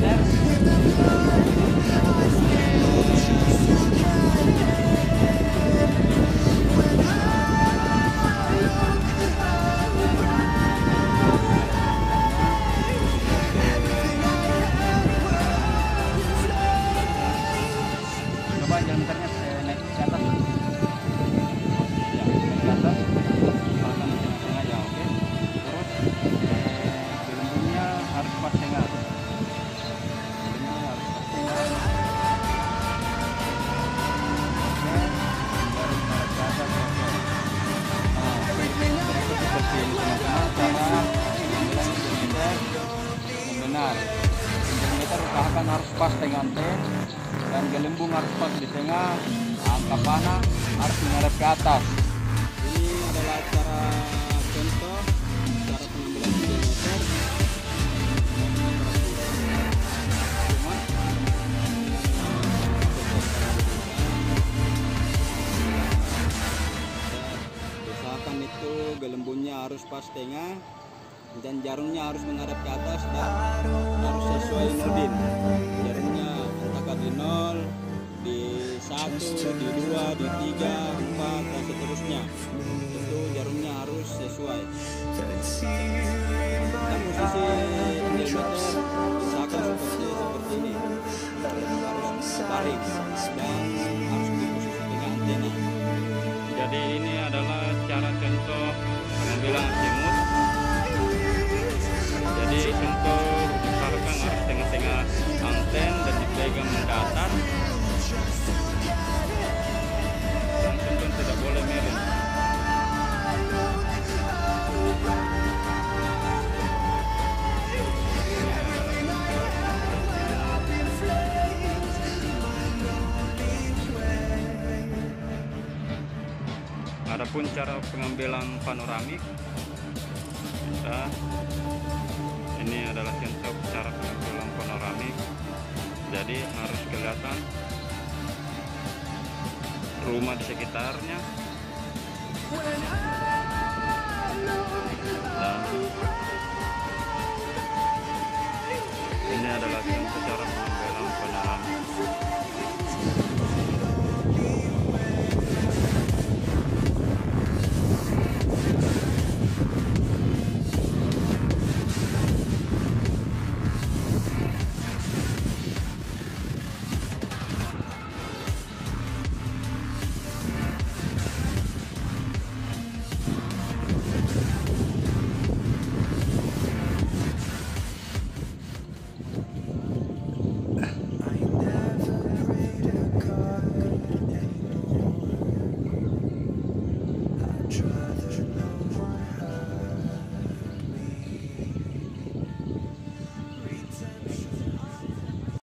Coba jalankannya naik ke atas. Ya, naik ke atas. Misalkan di tengah-tengah ya, oke. Terus gelembungnya harus pas tengah. Gelembungnya harus pas tengah. Oke. Baru tarik ke atas, oke. Nah, berikut seperti ini teman-teman, cara pengambilan jerniter yang benar. Jerniter usahakan harus pas tengah anten. Dan gelembung harus pas di tengah, angka panah harus menghadap ke atas. Ini adalah cara contoh cara pengambilan jerniter. Usahakan itu gelembungnya harus pas tengah dan jarumnya harus menghadap ke atas dan harus sesuai nodin. Jarumnya entah di 0, di 1, di 2, di 3, 4 dan seterusnya. Itu jarumnya harus sesuai. Dan posisi jerniter usahakan seperti ini. Harus tarik dan harus di posisi tengah antena. Jadi ini adalah cara contoh pengambilan semut. Jadi untuk usahakan harus tengah-tengah anten dan dipegang mendatar. Dan sentuh tidak boleh miring. Adapun cara pengambilan panoramik, ini adalah contoh cara pengambilan panoramik. Jadi harus kelihatan rumah di sekitarnya. Dan ini adalah contoh cara pengambilan panoramik.